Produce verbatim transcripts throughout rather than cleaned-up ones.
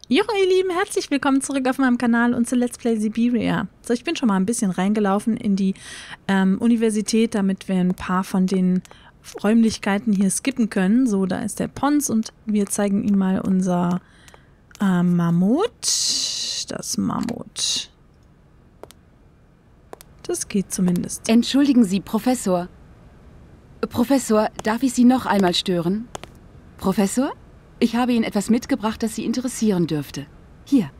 Jo, ihr Lieben, herzlich willkommen zurück auf meinem Kanal und zu Let's Play Siberia. So, ich bin schon mal ein bisschen reingelaufen in die ähm, Universität, damit wir ein paar von den Räumlichkeiten hier skippen können. So, da ist der Pons und wir zeigen ihm mal unser äh, Mammut. Das Mammut. Das geht zumindest. Entschuldigen Sie, Professor. Professor, darf ich Sie noch einmal stören? Professor? Ich habe Ihnen etwas mitgebracht, das Sie interessieren dürfte. Hier.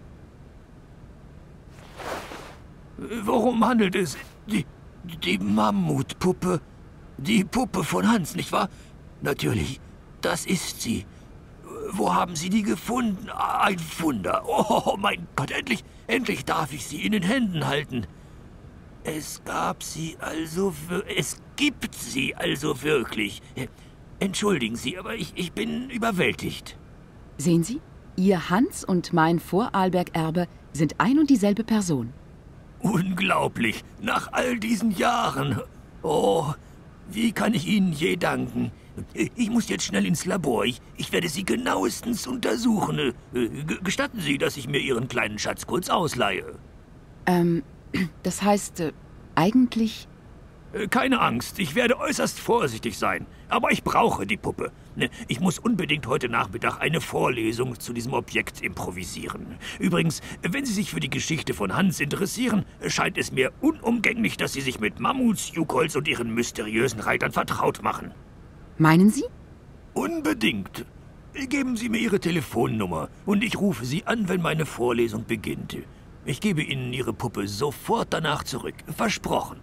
Worum handelt es? Die, die Mammutpuppe. Die Puppe von Hans, nicht wahr? Natürlich, das ist sie. Wo haben Sie die gefunden? Ein Wunder. Oh, mein Gott, endlich, endlich darf ich sie in den Händen halten. Es gab sie also... Es gibt sie also wirklich. Entschuldigen Sie, aber ich, ich bin überwältigt. Sehen Sie? Ihr Hans und mein Vorarlberg-Erbe sind ein und dieselbe Person. Unglaublich, nach all diesen Jahren. Oh, wie kann ich Ihnen je danken? Ich muss jetzt schnell ins Labor. Ich, ich werde Sie genauestens untersuchen. G- Gestatten Sie, dass ich mir Ihren kleinen Schatz kurz ausleihe? Ähm, das heißt, äh, eigentlich... Keine Angst, ich werde äußerst vorsichtig sein. Aber ich brauche die Puppe. Ich muss unbedingt heute Nachmittag eine Vorlesung zu diesem Objekt improvisieren. Übrigens, wenn Sie sich für die Geschichte von Hans interessieren, scheint es mir unumgänglich, dass Sie sich mit Mammuts, Jukols und ihren mysteriösen Reitern vertraut machen. Meinen Sie? Unbedingt. Geben Sie mir Ihre Telefonnummer und ich rufe Sie an, wenn meine Vorlesung beginnt. Ich gebe Ihnen Ihre Puppe sofort danach zurück. Versprochen.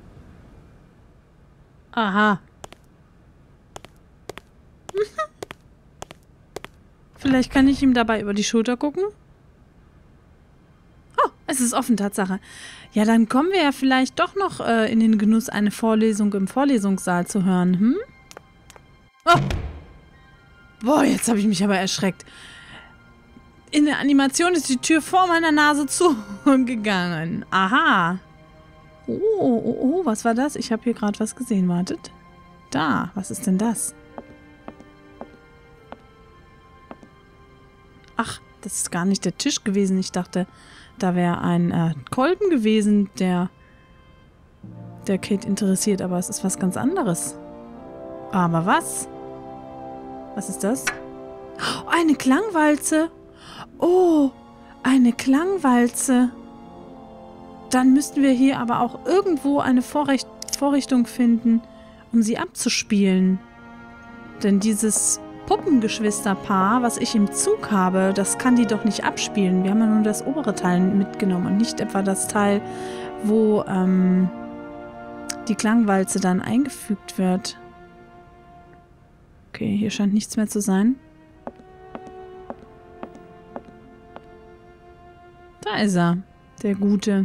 Aha. Vielleicht kann ich ihm dabei über die Schulter gucken? Oh, es ist offen, Tatsache. Ja, dann kommen wir ja vielleicht doch noch äh, in den Genuss, eine Vorlesung im Vorlesungssaal zu hören, hm? Oh! Boah, jetzt habe ich mich aber erschreckt. In der Animation ist die Tür vor meiner Nase zugegangen. Aha. Oh, oh, oh, was war das? Ich habe hier gerade was gesehen. Wartet. Da, was ist denn das? Ach, das ist gar nicht der Tisch gewesen. Ich dachte, da wäre ein äh, Kolben gewesen, der, der Kate interessiert. Aber es ist was ganz anderes. Aber was? Was ist das? Oh, eine Klangwalze. Oh, eine Klangwalze. Dann müssten wir hier aber auch irgendwo eine Vorricht- Vorrichtung finden, um sie abzuspielen. Denn dieses Puppengeschwisterpaar, was ich im Zug habe, das kann die doch nicht abspielen. Wir haben ja nur das obere Teil mitgenommen und nicht etwa das Teil, wo ähm, die Klangwalze dann eingefügt wird. Okay, hier scheint nichts mehr zu sein. Da ist er, der Gute.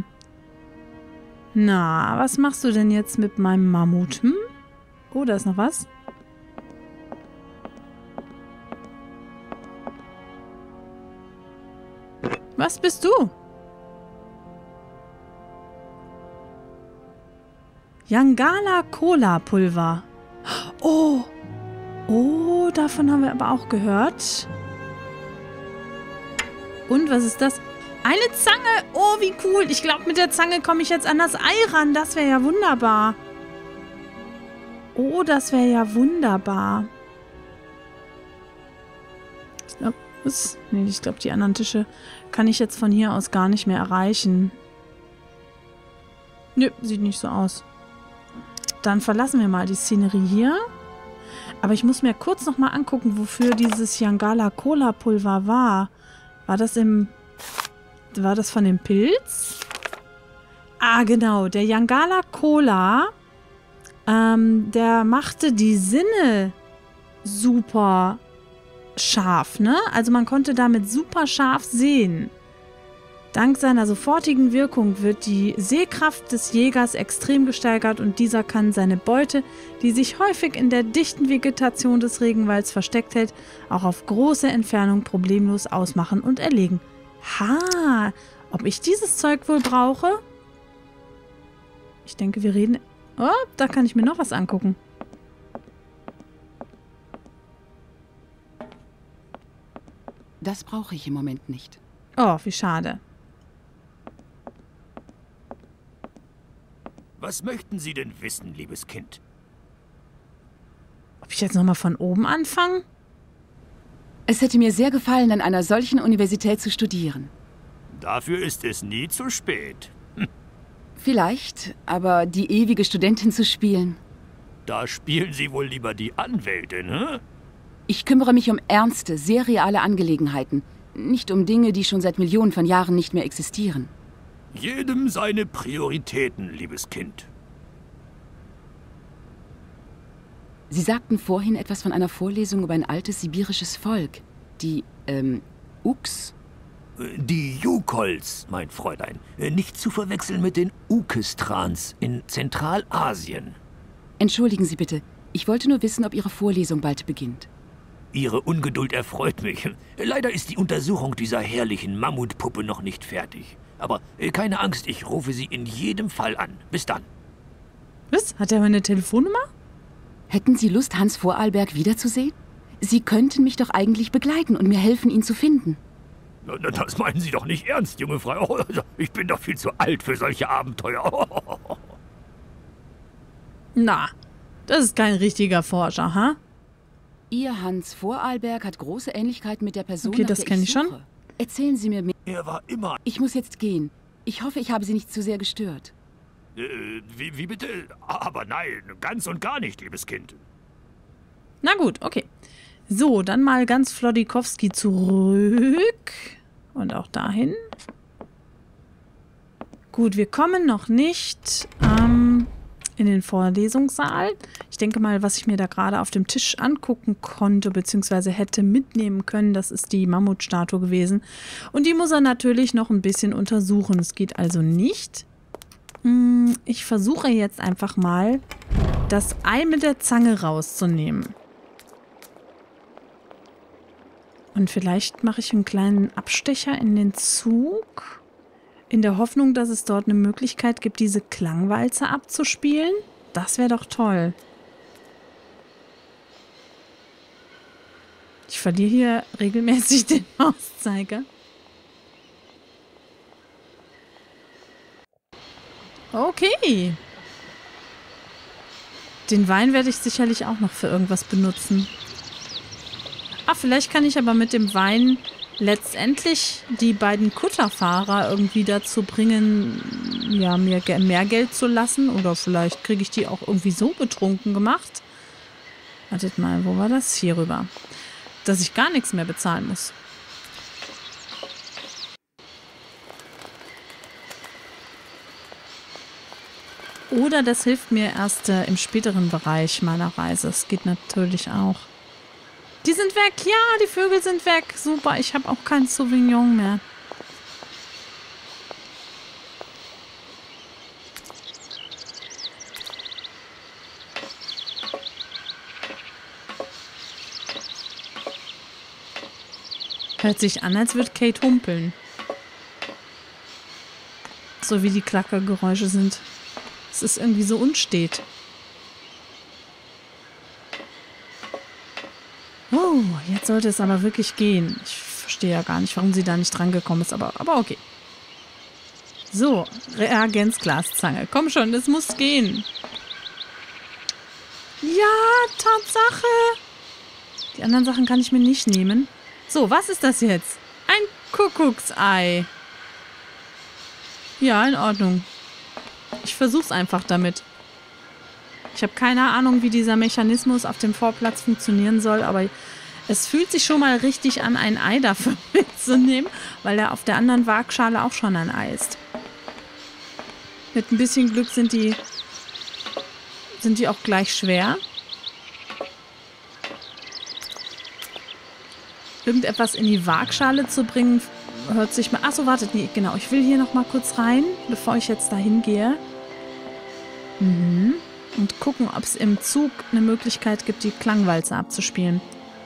Na, was machst du denn jetzt mit meinem Mammut, hm? Oh, da ist noch was. Was bist du? Yangala Cola Pulver. Oh. Oh, davon haben wir aber auch gehört. Und, was ist das? Eine Zange! Oh, wie cool! Ich glaube, mit der Zange komme ich jetzt an das Ei ran. Das wäre ja wunderbar. Oh, das wäre ja wunderbar. Ich glaube, nee, ich glaube, die anderen Tische kann ich jetzt von hier aus gar nicht mehr erreichen. Nö, sieht nicht so aus. Dann verlassen wir mal die Szenerie hier. Aber ich muss mir kurz noch mal angucken, wofür dieses Yangala Cola Pulver war. War das im... War das von dem Pilz? Ah, genau. Der Yangala Cola, ähm, der machte die Sinne super scharf, ne? Also man konnte damit super scharf sehen. Dank seiner sofortigen Wirkung wird die Sehkraft des Jägers extrem gesteigert und dieser kann seine Beute, die sich häufig in der dichten Vegetation des Regenwalds versteckt hält, auch auf große Entfernung problemlos ausmachen und erlegen. Ha, ob ich dieses Zeug wohl brauche? Ich denke, wir reden... Oh, da kann ich mir noch was angucken. Das brauche ich im Moment nicht. Oh, wie schade. Was möchten Sie denn wissen, liebes Kind? Ob ich jetzt nochmal von oben anfange? Es hätte mir sehr gefallen, an einer solchen Universität zu studieren. Dafür ist es nie zu spät. Hm. Vielleicht, aber die ewige Studentin zu spielen. Da spielen Sie wohl lieber die Anwältin, hm? Ich kümmere mich um ernste, sehr reale Angelegenheiten. Nicht um Dinge, die schon seit Millionen von Jahren nicht mehr existieren. Jedem seine Prioritäten, liebes Kind. Sie sagten vorhin etwas von einer Vorlesung über ein altes sibirisches Volk. Die, ähm, Uks? Die Yukols, mein Fräulein. Nicht zu verwechseln mit den Ukestrans in Zentralasien. Entschuldigen Sie bitte. Ich wollte nur wissen, ob Ihre Vorlesung bald beginnt. Ihre Ungeduld erfreut mich. Leider ist die Untersuchung dieser herrlichen Mammutpuppe noch nicht fertig. Aber keine Angst, ich rufe Sie in jedem Fall an. Bis dann. Was? Hat er meine Telefonnummer? Hätten Sie Lust, Hans Vorarlberg wiederzusehen? Sie könnten mich doch eigentlich begleiten und mir helfen, ihn zu finden. Das meinen Sie doch nicht ernst, junge Frau. Ich bin doch viel zu alt für solche Abenteuer. Na, das ist kein richtiger Forscher, ha? Ihr Hans Vorarlberg hat große Ähnlichkeit mit der Person, Okay, nach das der kenn ich ich schon. suche. Erzählen Sie mir mehr. Er war immer... Ich muss jetzt gehen. Ich hoffe, ich habe Sie nicht zu sehr gestört. Äh, wie, wie bitte? Aber nein, ganz und gar nicht, liebes Kind. Na gut, okay. So, dann mal ganz Flodikowski zurück. Und auch dahin. Gut, wir kommen noch nicht ähm, in den Vorlesungssaal. Ich denke mal, was ich mir da gerade auf dem Tisch angucken konnte, beziehungsweise hätte mitnehmen können, das ist die Mammutstatue gewesen. Und die muss er natürlich noch ein bisschen untersuchen. Es geht also nicht. Hm, ich versuche jetzt einfach mal, das Ei mit der Zange rauszunehmen. Und vielleicht mache ich einen kleinen Abstecher in den Zug, in der Hoffnung, dass es dort eine Möglichkeit gibt, diese Klangwalze abzuspielen. Das wäre doch toll. Ich verliere hier regelmäßig den Mauszeiger. Okay. Den Wein werde ich sicherlich auch noch für irgendwas benutzen. Ah, vielleicht kann ich aber mit dem Wein letztendlich die beiden Kutterfahrer irgendwie dazu bringen, ja, mir mehr Geld zu lassen. Oder vielleicht kriege ich die auch irgendwie so betrunken gemacht. Wartet mal, wo war das? Hier rüber. Dass ich gar nichts mehr bezahlen muss. Oder das hilft mir erst äh, im späteren Bereich meiner Reise. Das geht natürlich auch. Die sind weg. Ja, die Vögel sind weg. Super, ich habe auch kein Sauvignon mehr. Hört sich an, als würde Kate humpeln. So wie die Klackergeräusche sind. Es ist irgendwie so unstet. Oh, jetzt sollte es aber wirklich gehen. Ich verstehe ja gar nicht, warum sie da nicht dran gekommen ist, aber, aber okay. So, Reagenzglaszange. Komm schon, das muss gehen. Ja, Tatsache. Die anderen Sachen kann ich mir nicht nehmen. So, was ist das jetzt? Ein Kuckucksei. Ja, in Ordnung. Ich versuch's einfach damit. Ich habe keine Ahnung, wie dieser Mechanismus auf dem Vorplatz funktionieren soll, aber es fühlt sich schon mal richtig an, ein Ei dafür mitzunehmen, weil er auf der anderen Waagschale auch schon ein Ei ist. Mit ein bisschen Glück sind die, sind die auch gleich schwer. Irgendetwas in die Waagschale zu bringen, hört sich mal... Achso, wartet, nee, genau. Ich will hier noch mal kurz rein, bevor ich jetzt dahin gehe. Mhm. Und gucken, ob es im Zug eine Möglichkeit gibt, die Klangwalze abzuspielen.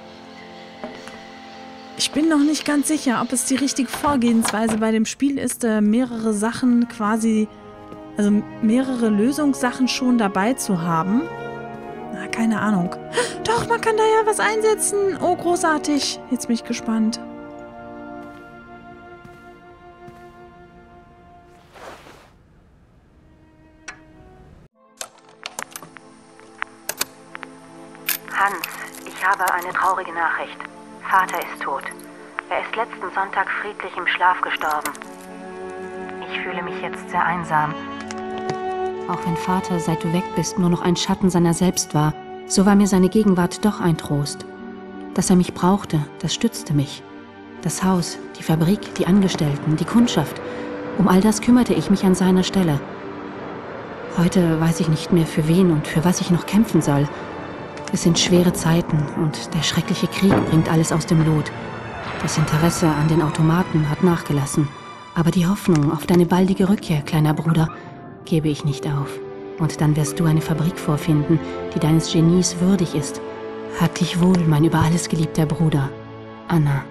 Ich bin noch nicht ganz sicher, ob es die richtige Vorgehensweise bei dem Spiel ist, äh, mehrere Sachen quasi, also mehrere Lösungssachen schon dabei zu haben. Na, keine Ahnung. Doch, man kann da ja was einsetzen. Oh, großartig. Jetzt bin ich gespannt. Hans, ich habe eine traurige Nachricht. Vater ist tot. Er ist letzten Sonntag friedlich im Schlaf gestorben. Ich fühle mich jetzt sehr einsam. Auch wenn Vater, seit du weg bist, nur noch ein Schatten seiner selbst war, so war mir seine Gegenwart doch ein Trost. Dass er mich brauchte, das stützte mich. Das Haus, die Fabrik, die Angestellten, die Kundschaft. Um all das kümmerte ich mich an seiner Stelle. Heute weiß ich nicht mehr, für wen und für was ich noch kämpfen soll. Es sind schwere Zeiten und der schreckliche Krieg bringt alles aus dem Lot. Das Interesse an den Automaten hat nachgelassen. Aber die Hoffnung auf deine baldige Rückkehr, kleiner Bruder, gebe ich nicht auf. Und dann wirst du eine Fabrik vorfinden, die deines Genies würdig ist. Hab dich wohl, mein über alles geliebter Bruder. Anna.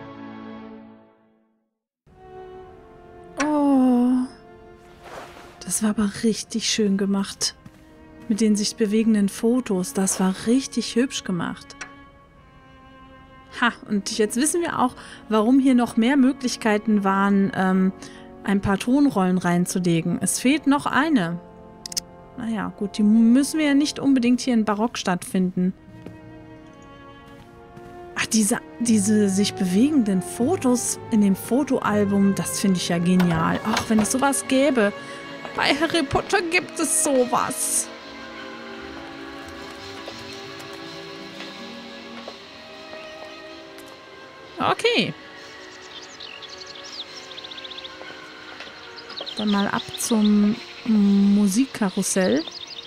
Oh. Das war aber richtig schön gemacht. Mit den sich bewegenden Fotos. Das war richtig hübsch gemacht. Ha, und jetzt wissen wir auch, warum hier noch mehr Möglichkeiten waren, ähm, ein paar Tonrollen reinzulegen. Es fehlt noch eine. Naja, gut, die müssen wir ja nicht unbedingt hier in Barock stattfinden. Ach, diese, diese sich bewegenden Fotos in dem Fotoalbum, das finde ich ja genial. Ach, wenn es sowas gäbe. Bei Harry Potter gibt es sowas. Okay. Dann mal ab zum Musikkarussell.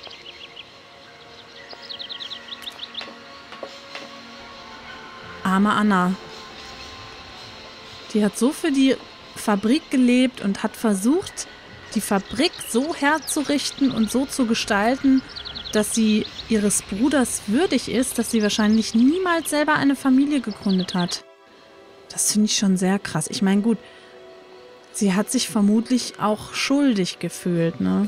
Arme Anna. Die hat so für die Fabrik gelebt und hat versucht, die Fabrik so herzurichten und so zu gestalten, dass sie ihres Bruders würdig ist, dass sie wahrscheinlich niemals selber eine Familie gegründet hat. Das finde ich schon sehr krass. Ich meine, gut, sie hat sich vermutlich auch schuldig gefühlt, ne?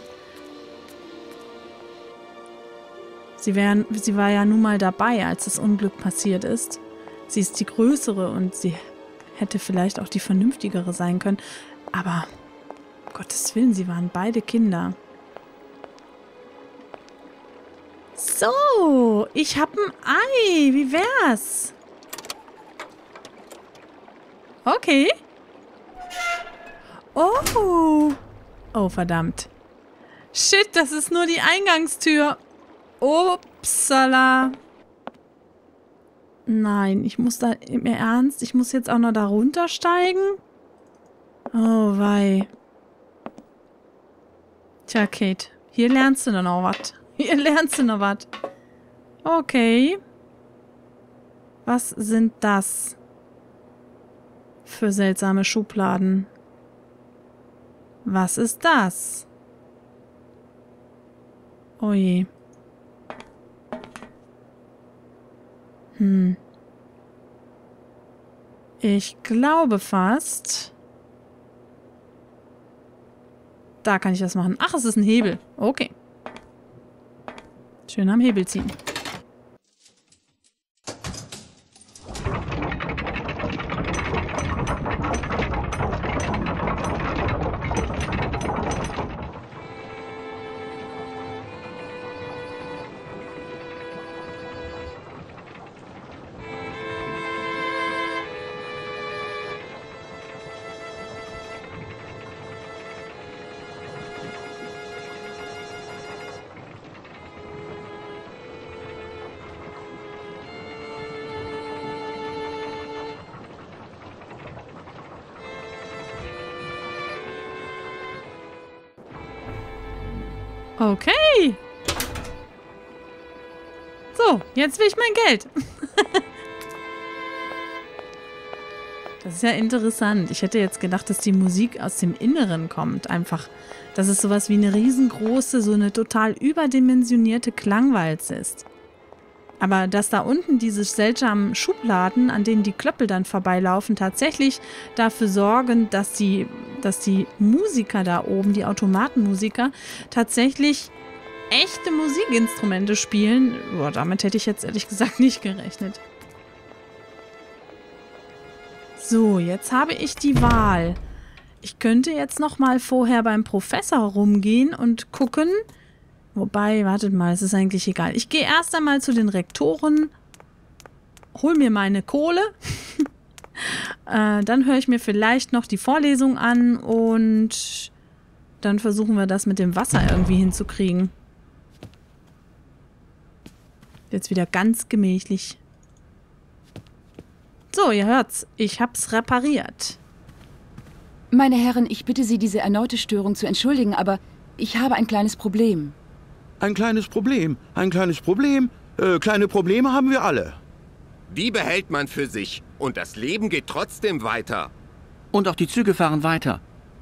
Sie, wär, sie war ja nun mal dabei, als das Unglück passiert ist. Sie ist die Größere und sie hätte vielleicht auch die Vernünftigere sein können. Aber, um Gottes Willen, sie waren beide Kinder. So, ich hab ein Ei. Wie wär's? Okay. Oh. Oh, verdammt. Shit, das ist nur die Eingangstür. Upsala. Nein, ich muss da im Ernst, ich muss jetzt auch noch da runtersteigen? Oh, wei. Tja, Kate, hier lernst du dann noch was. Hier lernst du noch was. Okay. Was sind das für seltsame Schubladen? Was ist das? Oh je. Hm. Ich glaube fast... Da kann ich das machen. Ach, es ist ein Hebel. Okay. Schön am Hebel ziehen. Okay. So, jetzt will ich mein Geld. Das ist ja interessant. Ich hätte jetzt gedacht, dass die Musik aus dem Inneren kommt. Einfach, dass es sowas wie eine riesengroße, so eine total überdimensionierte Klangwalze ist. Aber dass da unten diese seltsamen Schubladen, an denen die Klöppel dann vorbeilaufen, tatsächlich dafür sorgen, dass die, dass die Musiker da oben, die Automatenmusiker, tatsächlich echte Musikinstrumente spielen, boah, damit hätte ich jetzt ehrlich gesagt nicht gerechnet. So, jetzt habe ich die Wahl. Ich könnte jetzt noch mal vorher beim Professor rumgehen und gucken. Wobei, wartet mal, es ist eigentlich egal. Ich gehe erst einmal zu den Rektoren hol mir meine Kohle. äh, dann höre ich mir vielleicht noch die Vorlesung an und dann versuchen wir das mit dem Wasser irgendwie hinzukriegen. Jetzt wieder ganz gemächlich. So, ihr hört's. Ich hab's repariert. Meine Herren, ich bitte Sie, diese erneute Störung zu entschuldigen, aber ich habe ein kleines Problem. Ein kleines Problem, ein kleines Problem. Äh, kleine Probleme haben wir alle. Die behält man für sich. Und das Leben geht trotzdem weiter. Und auch die Züge fahren weiter.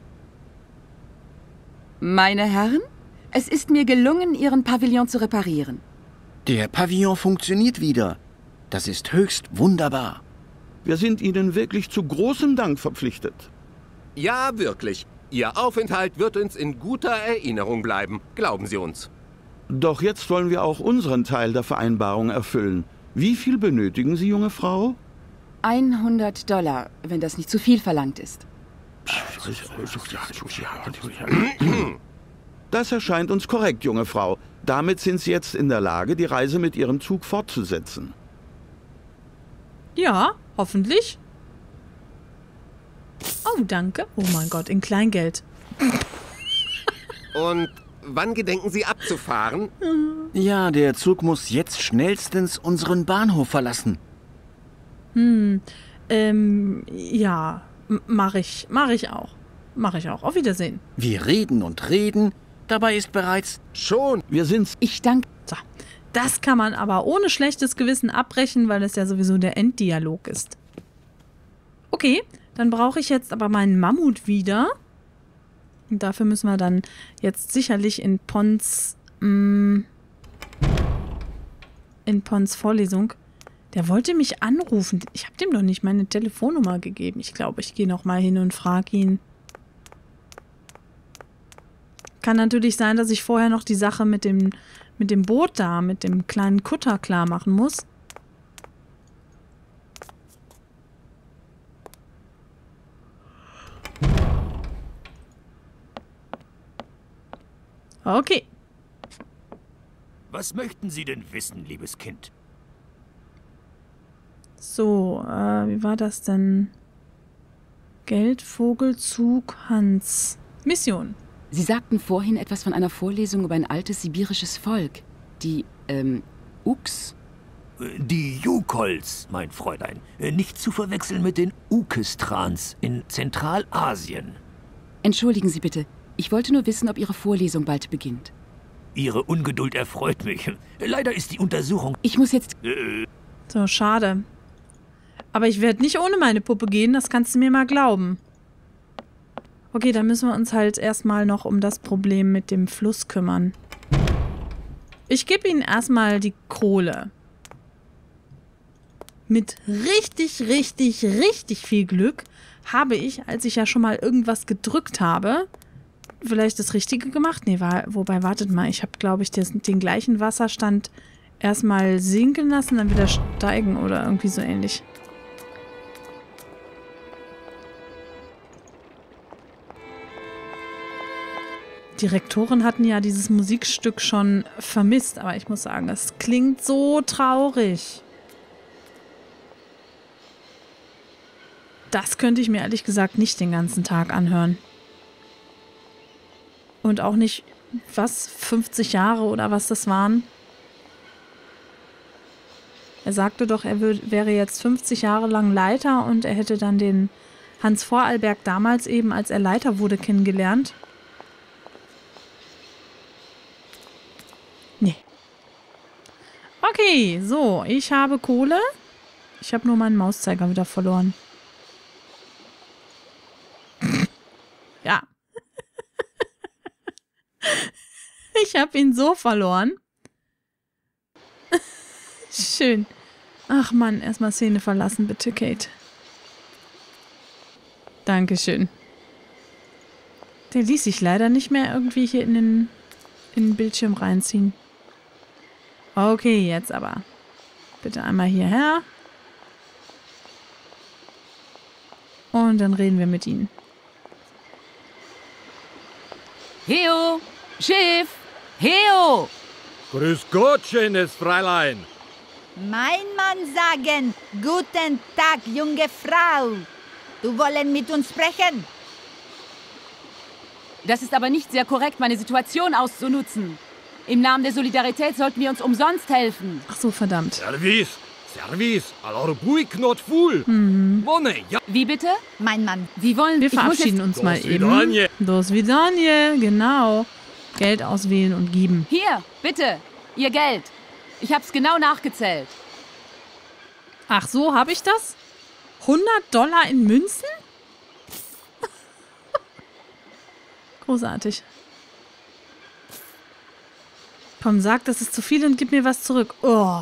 Meine Herren, es ist mir gelungen, Ihren Pavillon zu reparieren. Der Pavillon funktioniert wieder. Das ist höchst wunderbar. Wir sind Ihnen wirklich zu großem Dank verpflichtet. Ja, wirklich. Ihr Aufenthalt wird uns in guter Erinnerung bleiben. Glauben Sie uns. Doch jetzt wollen wir auch unseren Teil der Vereinbarung erfüllen. Wie viel benötigen Sie, junge Frau? hundert Dollar, wenn das nicht zu viel verlangt ist. Das erscheint uns korrekt, junge Frau. Damit sind Sie jetzt in der Lage, die Reise mit Ihrem Zug fortzusetzen. Ja, hoffentlich. Oh, danke. Oh mein Gott, in Kleingeld. Und wann gedenken Sie abzufahren? Ja, der Zug muss jetzt schnellstens unseren Bahnhof verlassen. Hm, ähm, ja, M- mach ich, mach ich auch. Mach ich auch. Auf Wiedersehen. Wir reden und reden, dabei ist bereits... Schon. Wir sind... Ich danke... So, das kann man aber ohne schlechtes Gewissen abbrechen, weil es ja sowieso der Enddialog ist. Okay, dann brauche ich jetzt aber meinen Mammut wieder. Und dafür müssen wir dann jetzt sicherlich in Pons... Mh, in Pons Vorlesung... Der wollte mich anrufen. Ich habe dem doch nicht meine Telefonnummer gegeben. Ich glaube, ich gehe noch mal hin und frage ihn. Kann natürlich sein, dass ich vorher noch die Sache mit dem, mit dem Boot da, mit dem kleinen Kutter klar machen muss. Okay. Was möchten Sie denn wissen, liebes Kind? So, äh, wie war das denn? Geldvogelzug Hans. Mission. Sie sagten vorhin etwas von einer Vorlesung über ein altes sibirisches Volk. Die, ähm, Uks? Die Yukols, mein Fräulein. Nicht zu verwechseln mit den Ukestrans in Zentralasien. Entschuldigen Sie bitte. Ich wollte nur wissen, ob Ihre Vorlesung bald beginnt. Ihre Ungeduld erfreut mich. Leider ist die Untersuchung... Ich muss jetzt... Äh, So, schade. Aber ich werde nicht ohne meine Puppe gehen, das kannst du mir mal glauben. Okay, dann müssen wir uns halt erstmal noch um das Problem mit dem Fluss kümmern. Ich gebe ihnen erstmal die Kohle. Mit richtig, richtig, richtig viel Glück habe ich, als ich ja schon mal irgendwas gedrückt habe, vielleicht das Richtige gemacht? Nee, war, wobei, wartet mal, ich habe, glaube ich, des, den gleichen Wasserstand erstmal sinken lassen, dann wieder steigen oder irgendwie so ähnlich. Die Rektoren hatten ja dieses Musikstück schon vermisst, aber ich muss sagen, es klingt so traurig. Das könnte ich mir ehrlich gesagt nicht den ganzen Tag anhören. Und auch nicht, was, fünfzig Jahre oder was das waren? Er sagte doch, er wär, wäre jetzt fünfzig Jahre lang Leiter und er hätte dann den Hans Vorarlberg damals eben, als er Leiter wurde, kennengelernt. Nee. Okay, so, ich habe Kohle. Ich habe nur meinen Mauszeiger wieder verloren. Ja. Ich habe ihn so verloren. Schön. Ach Mann, erstmal Szene verlassen, bitte, Kate. Dankeschön. Der ließ sich leider nicht mehr irgendwie hier in den, in den Bildschirm reinziehen. Okay, jetzt aber. Bitte einmal hierher. Und dann reden wir mit ihnen. Heo! Schiff! Heo! Grüß Gott, schönes Fräulein. Mein Mann sagen, guten Tag, junge Frau. Du wollen mit uns sprechen? Das ist aber nicht sehr korrekt, meine Situation auszunutzen. Im Namen der Solidarität sollten wir uns umsonst helfen. Ach so, verdammt. Service, Service, alors buik not fool. Mhm. Money, ja. Wie bitte? Mein Mann. Sie wollen... Wir ich muss verabschieden jetzt- uns mal Dos eben. vidanje. Dos vidanje, genau. Geld auswählen und geben. Hier, bitte, Ihr Geld. Ich hab's genau nachgezählt. Ach so, habe ich das? hundert Dollar in Münzen? Großartig. Komm, sag, das ist zu viel und gib mir was zurück. Oh.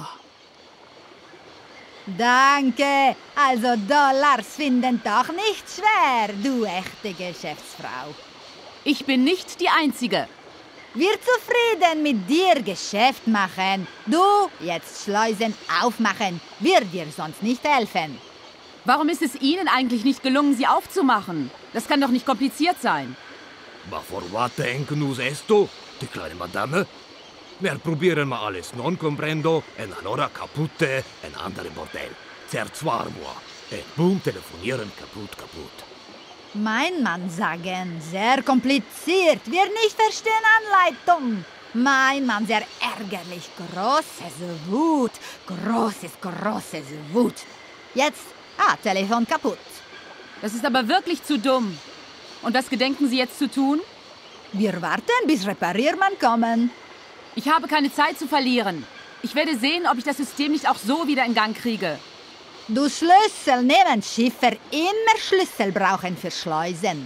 Danke. Also Dollars finden doch nicht schwer, du echte Geschäftsfrau. Ich bin nicht die Einzige. Wir zufrieden mit dir Geschäft machen. Du jetzt Schleusen aufmachen. Wir dir sonst nicht helfen. Warum ist es Ihnen eigentlich nicht gelungen, sie aufzumachen? Das kann doch nicht kompliziert sein. Ma for what denken us esto, die kleine Madame? Wir probieren mal alles. Non comprendo, en allora kaputte, en andere Bordell. Zerzwar moi. En boom, telefonieren, kaputt, kaputt. Mein Mann sagen, sehr kompliziert. Wir nicht verstehen Anleitung. Mein Mann sehr ärgerlich. Großes Wut. Großes, großes Wut. Jetzt, ah, Telefon kaputt. Das ist aber wirklich zu dumm. Und was gedenken Sie jetzt zu tun? Wir warten, bis Repariermann kommen. Ich habe keine Zeit zu verlieren. Ich werde sehen, ob ich das System nicht auch so wieder in Gang kriege. Du Schlüssel nehmen Schiffer immer Schlüssel brauchen für Schleusen.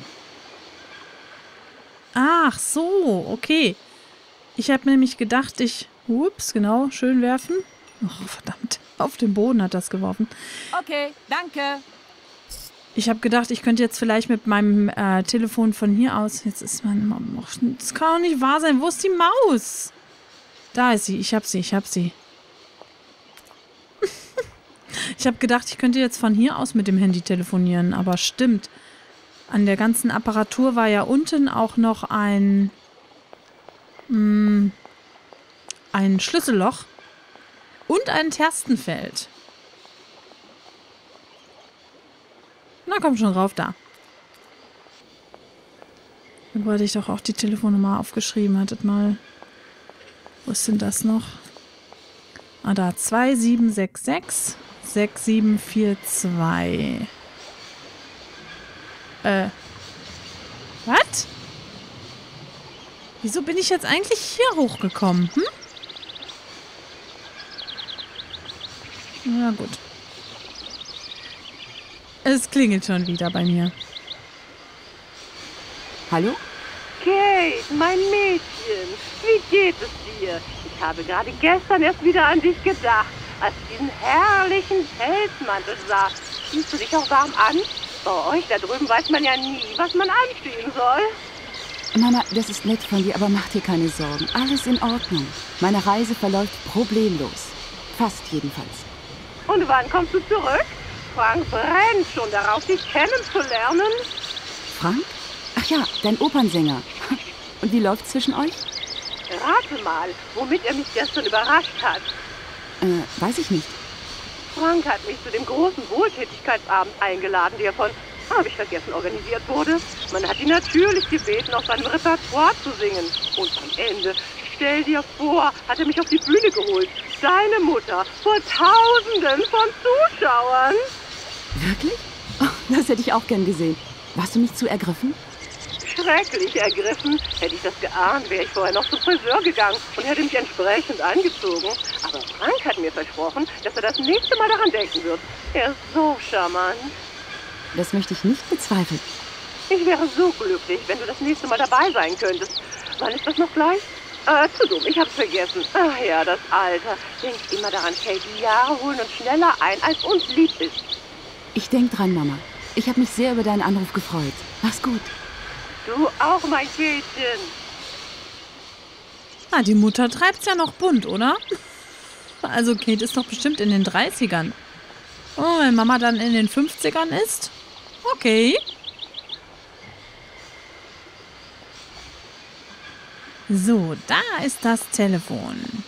Ach so, okay. Ich habe nämlich gedacht, ich... Ups, genau, schön werfen. Oh, verdammt. Auf den Boden hat das geworfen. Okay, danke. Ich habe gedacht, ich könnte jetzt vielleicht mit meinem äh, Telefon von hier aus... Jetzt ist mein... Oh, das kann doch nicht wahr sein. Wo ist die Maus? Da ist sie. Ich habe sie. Ich habe sie. Ich habe gedacht, ich könnte jetzt von hier aus mit dem Handy telefonieren. Aber stimmt. An der ganzen Apparatur war ja unten auch noch ein... Mh, ein Schlüsselloch. Und ein Tastenfeld. Na komm schon rauf da. Irgendwo hatte ich doch auch die Telefonnummer aufgeschrieben. Hattet mal. Wo ist denn das noch? Ah, da. zwei sieben sechs sechs sechs sieben vier zwei. Äh. Was? Wieso bin ich jetzt eigentlich hier hochgekommen? Hm? Na gut. Es klingelt schon wieder bei mir. Hallo? Kate, mein Mädchen, wie geht es dir? Ich habe gerade gestern erst wieder an dich gedacht, als ich diesen herrlichen Pelzmantel sah. Fühlst du dich auch warm an? Bei euch da drüben weiß man ja nie, was man anziehen soll. Mama, das ist nett von dir, aber mach dir keine Sorgen. Alles in Ordnung. Meine Reise verläuft problemlos. Fast jedenfalls. Und wann kommst du zurück? Frank brennt schon darauf, dich kennenzulernen. Frank? Ach ja, dein Opernsänger. Und wie läuft's zwischen euch? Rate mal, womit er mich gestern überrascht hat. Äh, weiß ich nicht. Frank hat mich zu dem großen Wohltätigkeitsabend eingeladen, der von, habe ich vergessen, organisiert wurde. Man hat ihn natürlich gebeten, auf seinem Repertoire zu singen. Und am Ende, stell dir vor, hat er mich auf die Bühne geholt. Seine Mutter, vor Tausenden von Zuschauern. Wirklich? Oh, das hätte ich auch gern gesehen. Warst du nicht zu ergriffen? Schrecklich ergriffen. Hätte ich das geahnt, wäre ich vorher noch zum Friseur gegangen und hätte mich entsprechend angezogen. Aber Frank hat mir versprochen, dass er das nächste Mal daran denken wird. Er ist so charmant. Das möchte ich nicht bezweifeln. Ich wäre so glücklich, wenn du das nächste Mal dabei sein könntest. Wann ist das noch gleich? Äh, zu dumm, ich hab's vergessen. Ach ja, das Alter. Denk immer daran, Kate, die Jahre holen uns schneller ein, als uns lieb ist. Ich denk dran, Mama. Ich habe mich sehr über deinen Anruf gefreut. Mach's gut. Du auch, mein Kätchen. Ah, die Mutter treibt's ja noch bunt, oder? Also Kate ist doch bestimmt in den dreißigern. Oh, wenn Mama dann in den fünfzigern ist? Okay. So, da ist das Telefon.